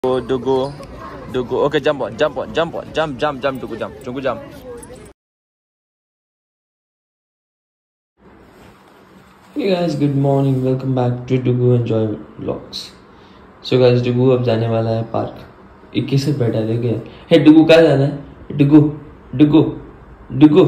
Dugu. Okay, jump on, jump, Dugu, jump. Hey guys, good morning. Welcome back to Dugu Enjoy Vlogs. So guys, Dugu अब जाने वाला है park. 21 से बैठा ले गया. Hey Dugu, कहाँ जाना है? Dugu.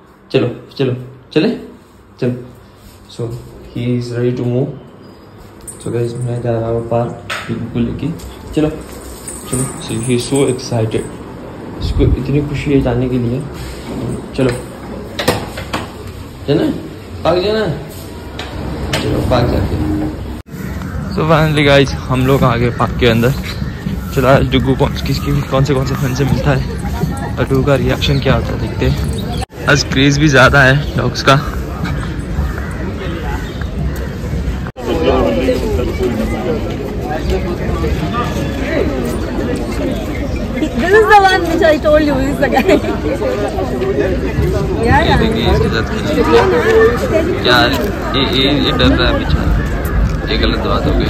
चलो. So he is ready to move. So guys, मैं जा रहा हूँ पार्क Dugu को लेके. चलो. So he is so excited. इसको इतनी खुशी है जाने के लिए. चलो. जाना? पार्क जाना? चलो पार्क जाते हैं. So finally guys, हम लोग आ गए पार्क के अंदर. चलो आज डुगू कौन से फ्रेंड से मिलता है और डुगू का रिएक्शन क्या होता है देखते हैं. आज क्रेज भी ज़्यादा है डॉग्स का. This is the one which I told you. This is the guy. Yeah. इसके साथ क्या ये डर रहा है बेचारा. ये गलत बात हो गई.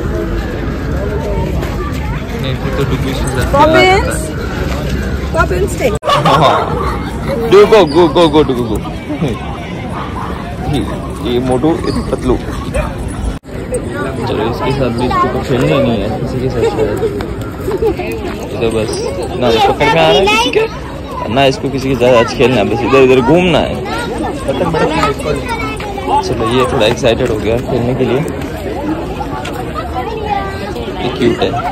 नहीं फिर तो डुगू इसके साथ. Poppins, stay. Go डुगू. ये मोटू पतलू. चलो इसके साथ भी इसको तो खेलना नहीं है किसी के साथ शायद. तो बस ना पकड़ में आ रहा है किसी के ना इसको किसी के साथ आज खेलना है. बस इधर घूमना है. चलो ये थोड़ा एक्साइटेड हो गया खेलने के लिए. ये क्यूट है.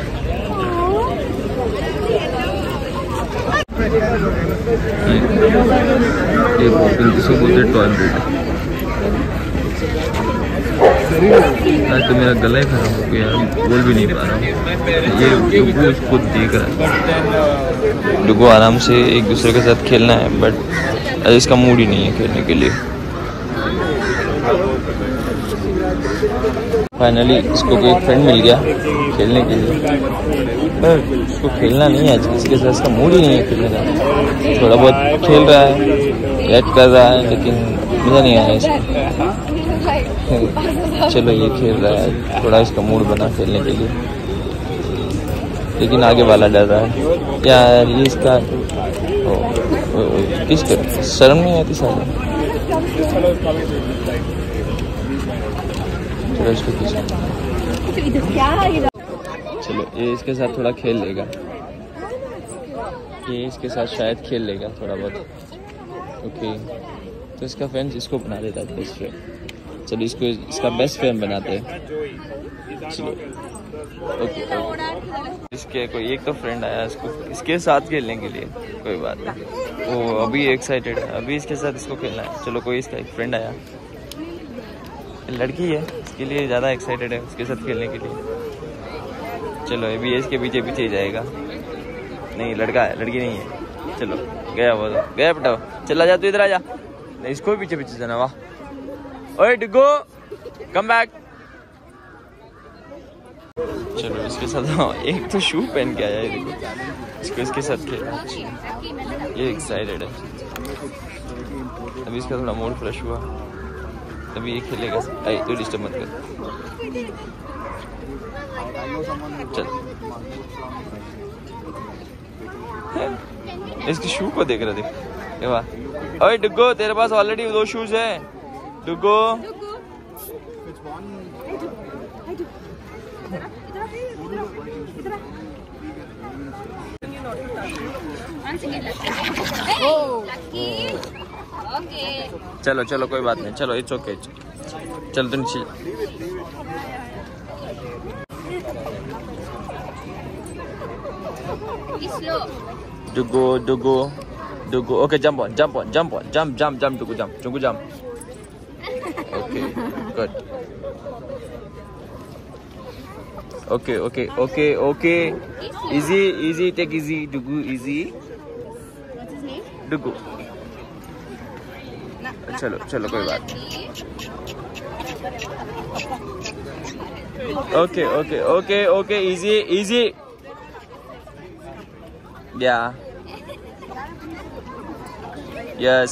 ये जिसको बोलते टॉय बोट. आज तो मेरा गला ही खराब हो गया. बोल भी नहीं पा रहा हूँ. ये डुगू उसको देख रहा है. डुगू आराम से एक दूसरे के साथ खेलना है बट आज इसका मूड ही नहीं है खेलने के लिए. फाइनली इसको कोई फ्रेंड मिल गया खेलने के लिए. पर उसको खेलना नहीं है आज किसी के साथ. इसका मूड ही नहीं है खेलने का. थोड़ा बहुत खेल रहा है, याद कर रहा है लेकिन मज़ा नहीं आया इसको. चलो ये खेल रहा है. थोड़ा इसका मूड बना खेलने के लिए लेकिन आगे वाला डर रहा है यार. ये इसका किसका शर्म नहीं आती सारा. चलो इसको चलो ये इसके साथ थोड़ा खेल लेगा. ये इसके साथ शायद खेल लेगा थोड़ा बहुत. ओके तो इसका फ्रेंड इसको बना देता है बेस्ट फ्रेंड. चलो इसको इसका बेस्ट फ्रेंड बनाते हैं. चलो ओके. इसके कोई एक तो फ्रेंड आया इसको इसके साथ खेलने के लिए. कोई बात नहीं. वो अभी एक्साइटेड है. अभी इसके साथ इसको खेलना है. चलो कोई इसका एक फ्रेंड आया. लड़की है इसके लिए ज़्यादा एक्साइटेड है उसके साथ खेलने के लिए. चलो अभी इसके पीछे ही जाएगा. नहीं लड़का है लड़की नहीं है. चलो गया वो तो गया बेटा. चला जा तू इधर आ जा. नहीं इसको भी पीछे जाना. वाह ओए डुगू कम बैक. चलो इसके साथ एक तो शू पहन के आया है. देखो इसको इसके साथ खेला. ये एक्साइटेड है. अभी इसका थोड़ा मूड फ्रेश हुआ. अभी ये खेलेगा. तो डिस्टर्ब मत कर. चल इसके शू को देख रहा. देख वाह. ओए डुगू तेरे पास ऑलरेडी 2 शूज है. डुगू चलो कोई बात नहीं. चलो इट्स ओके. चलो तुम नीचे. Dugu okay jump on Dugu jump. Okay, good. Okay. Easy. Take easy. Dugu, easy. What's his name? Dugu. चलो कोई बात. Okay. Easy. Yeah. Yes.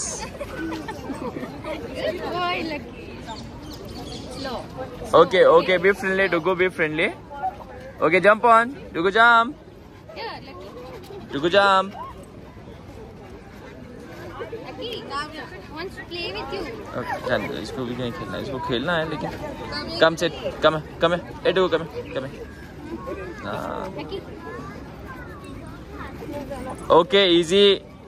Okay, be friendly, Dugu, be friendly. Okay, jump on. Dugu jump. Dugu jump. Wants to play with you. Okay, इसको भी नहीं खेलना है, इसको खेलना है लेकिन कम से कम है, कम है, ए डुगु कम है। Okay easy.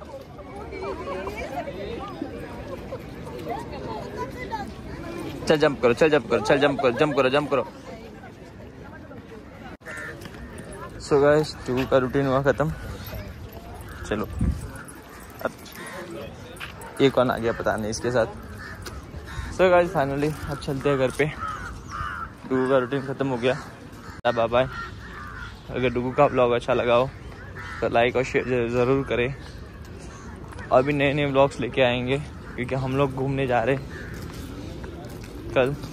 चल जंप करो, चल जंप करो, चल जंप करो। सो गाइस डुगु का रूटीन हुआ खत्म। चलो अब ये कौन आ गया पता नहीं इसके साथ। सो गाइस फाइनली अब चलते हैं घर पे। डुगु का रूटीन खत्म हो गया। Bye bye. अगर डुगु का व्लॉग अच्छा लगा हो तो लाइक और शेयर ज़रूर करें। और भी नए व्लॉग्स लेके आएंगे क्योंकि हम लोग घूमने जा रहे हैं कल।